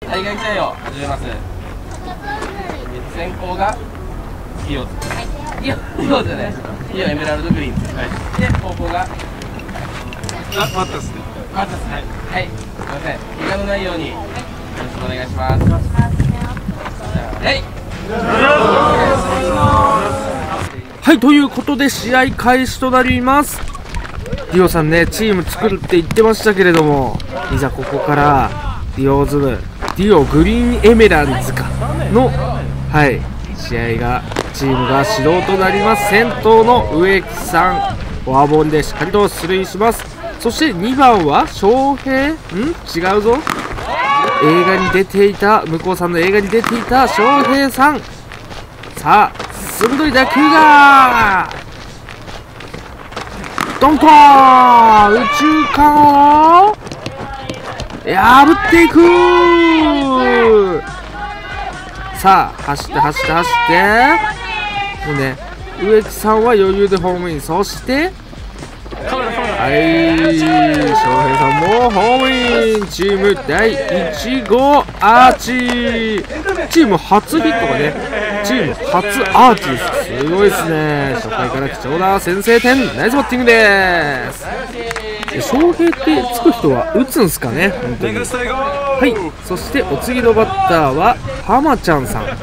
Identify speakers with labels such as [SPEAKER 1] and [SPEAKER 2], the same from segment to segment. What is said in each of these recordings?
[SPEAKER 1] 対外試合を始めます。先行がイオズ、イオズじゃない、イオエメラルドグリーンズ、で後攻が
[SPEAKER 2] マッタスね。
[SPEAKER 1] マッタスね。はい、すみません、怪我のないようによろしくお願いします。はい。
[SPEAKER 3] はい、ということで試合開始となります。ディオさんね、チーム作るって言ってましたけれども、いざここからディオグリーンエメラルズかの、はい、試合がチームが始動となります。先頭の植木さん、フォアボールでしっかりと出塁します。そして2番は翔平、違うぞ、映画に出ていた、向こうさんの映画に出ていた翔平さん。さあ鋭い打球がドンと右中間を破っていく。さあ走ってもうね、植木さんは余裕でホームイン。そしてはい、翔平さんもホームイン。チーム第1号アーチ。チーム初ヒットがね、チーム初アーチです。すごいですね。初回から貴重な先制点。ナイスバッティングです。翔平ってつく人は打つんすかね、本当に。はい、そしてお次のバッターは浜ちゃんさん。はい、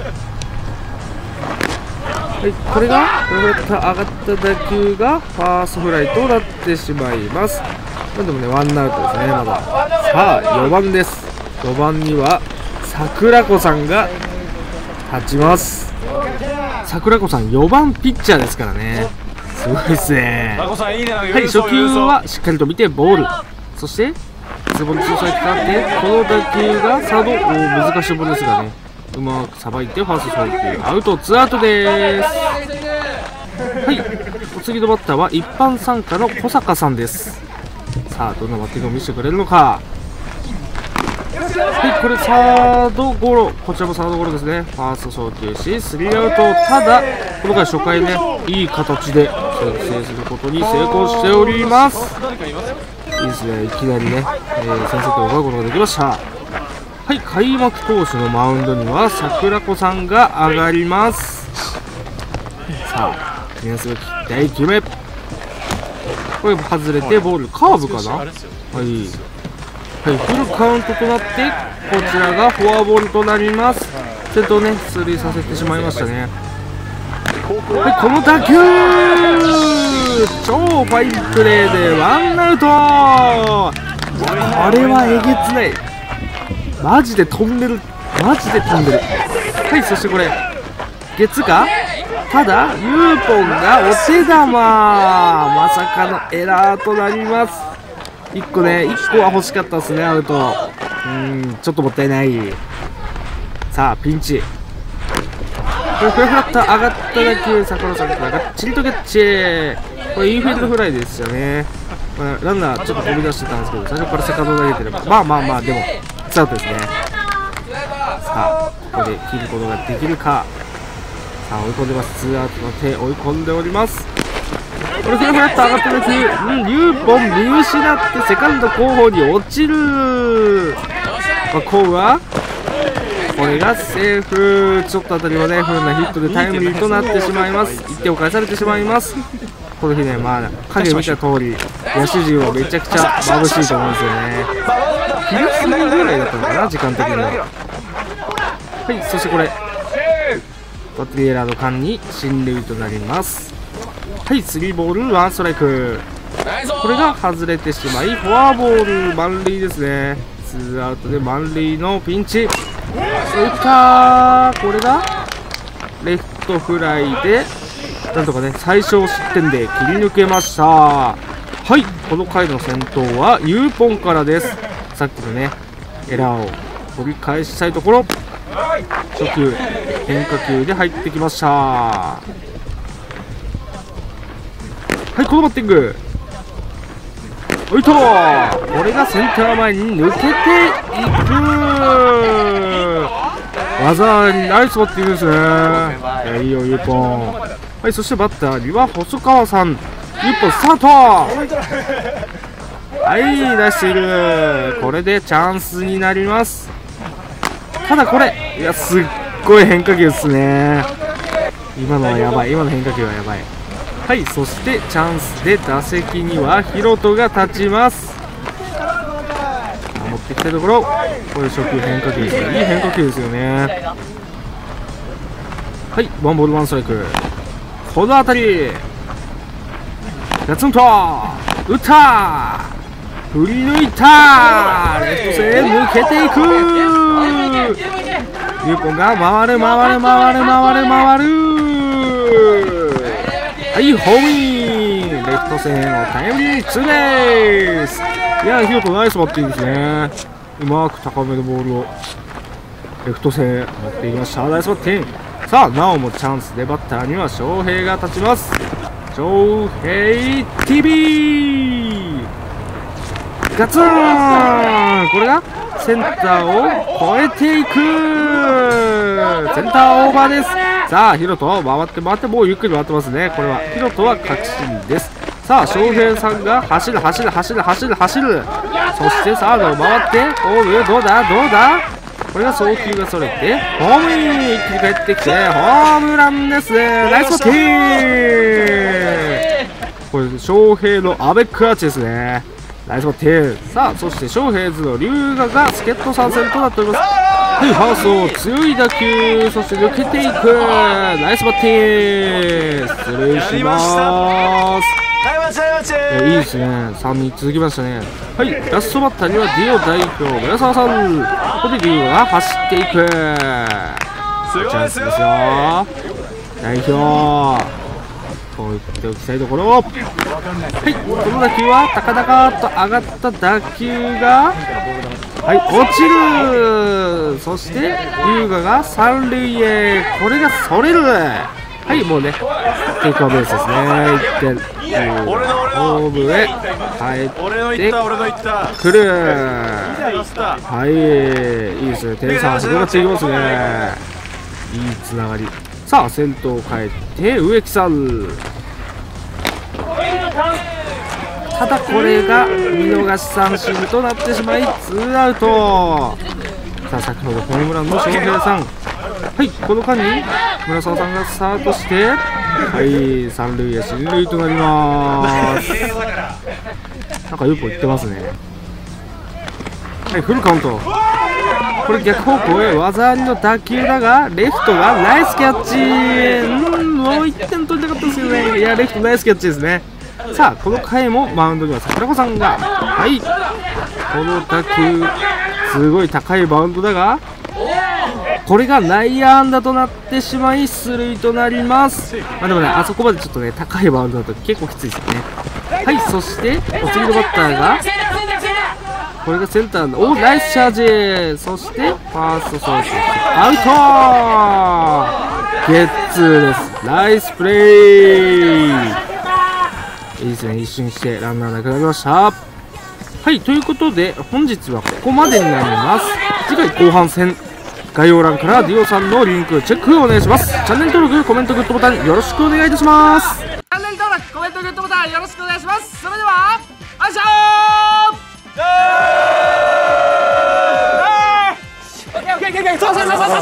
[SPEAKER 3] これが上がった打球がファーストフライとなってしまいます。でもね、ワンアウトですね、まだ。さあ4番です。4番には桜子さんが立ちます。桜子さん4番ピッチャーですからね、すごいですね。はい、初球はしっかりと見てボール。そしてズボンに注射にかかって、この打球がサード、難しいボールですがね、うまくさばいてファースト送球、アウト、2アウトです。はい、お次のバッターは一般参加の小坂さんです。さあどんなバッティングを見せてくれるのか。はい、これサードゴロ、こちらもサードゴロですね。ファースト送球しスリーアウト。ただこの回初回ね、いい形で先制することに成功しております。いいですね、いきなりね、先制点を奪うことができました。はい、開幕投手のマウンドには桜子さんが上がります。さあ記念すべき第1球目、これ外れてボール、カーブかな。はい、フルカウントとなって、こちらがフォアボールとなります。先頭ね、出塁させてしまいましたね。はい、この打球超ファインプレーでワンアウト。これはえげつない、マジで飛んでる。はい、そしてこれゲッツか。ただユーポンがお手玉、まさかのエラーとなります。1個は欲しかったですね、アウト。ちょっともったいない。さあピンチ、これフラフラっと上がった打球、桜さんからがっちりとキャッチ。これインフィールドフライですよね。ランナーちょっと飛び出してたんですけど、最初からセカンド投げてればまあでもツーアウトですね。さあここで切ることができるか。さあ追い込んでます。ツーアウトの手追い込んでおります。これフラフラっと上がった打球、ユーポン見失ってセカンド後方に落ちる。コウはこれがセーフ。ちょっと当たりはね、不運なヒットでタイムリーとなってしまいます。1点を返されてしまいます。この日ね、影見た通り野手陣はめちゃくちゃ眩しいと思うんですよね。昼過ぎぐらいだったのかな、時間的には。はい、そしてこれバッテリーエラーの間に進塁となります。はい、3ボール1ストライク。これが外れてしまいフォアボール満塁ですね。2アウトで満塁のピンチ。打った。これがレフトフライでなんとかね、最小失点で切り抜けました。はい、この回の先頭はユーポンからです。さっきのねエラーを取り返したいところ。初球変化球で入ってきました。はい、このバッティング、おいと、これがセンター前に抜けていく。技あり、ナイスバッティングですね。いいよユーポン。はい、そしてバッターには細川さん。ユーポンスタート。はい、出している。これでチャンスになります。 ただこれ、いや、すっごい変化球ですね。今のはやばい、今の変化球はやばい。はい、そしてチャンスで打席にはヒロトが立ちます。持ってきたところ、これ初球変化球ですね。いい変化球ですよね。はい、ワンボールワンストライク。この辺りガツンと打った、振り抜いた、レフト線抜けていく。ユーポンが回る。はい、ホームイン、レフト線のタイムリーツーベース。いや、ヒロトナイスバッティングですね。うまく高めのボールをレフト線持っていきました。ナイスバッティング。さあ、なおもチャンスでバッターには翔平が立ちます。翔平 TV ガツン、これがセンターを越えていく。センターオーバーです。さあ、ヒロト回ってもうゆっくり回ってますね。これはヒロトは確信です。さあ、翔平さんが走る。そしてサードを回ってホーム、どうだ、これが送球がそれてホームイン、一気に帰ってきてホームランですね。ナイスバッティング。これ翔平のアベックアーチですね。ナイスバッティング。さあ、そして翔平図の龍河が助っ人参戦となっております。はい、ハウスを強い打球、そして抜けていく。ナイスバッティング。失礼します。いいですね。3人続きましたね。はい、ラストバッターにはディオ代表村沢さん。ここで龍河が走っていく。チャンスですよ、代表。こう言っておきたいところ。はい、この打球は高々と上がった打球が、はい、落ちる。そして龍河が三塁へ、これがそれる。はい、もうね、テイクアウェイですね。1点、ホームへ帰ってくる。はい、いいですね。点差広がっていきますね。いいつながり。さあ、先頭帰って植木さん。ただこれが見逃し三振となってしまいツーアウト。さあ、先ほどホームランの翔平さん。はい、この間に村沢さんがスタートして、はい、三塁へ進塁となります。なんかよく言ってますね。はい、フルカウント。これ逆方向へ技ありの打球だが、レフトがナイスキャッチ。もう1点取りたかったですよね。いや、レフトナイスキャッチですね。さあ、この回もマウンドには桜子さんが、はい、この打球すごい高いバウンドだが、これが内野安打となってしまい出塁となります。まあでもね、あそこまでちょっとね、高いバウンドだと結構きついですよね。はい、そしてお次のバッターが、これがセンターの、お、ナイスチャージ。そしてファーストソースアウト。ゲッツーです。ナイスプレー。いいですね、一瞬してランナーなくなりました。はい、ということで本日はここまでになります。次回後半戦、概要欄からディオさんのリンクチェックをお願いします。チャンネル登録、コメント、グッドボタンよろしくお願いいたします。チャンネル登録、コメント、グッドボタンよろしくお願いします。それでは、あいしょー。そう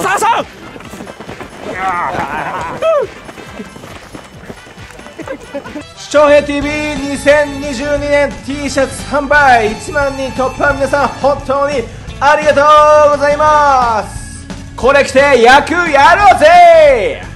[SPEAKER 4] 翔平 TV2022 年 T シャツ販売1万人突破、皆さん本当にありがとうございます。これ着て野球やろうぜ。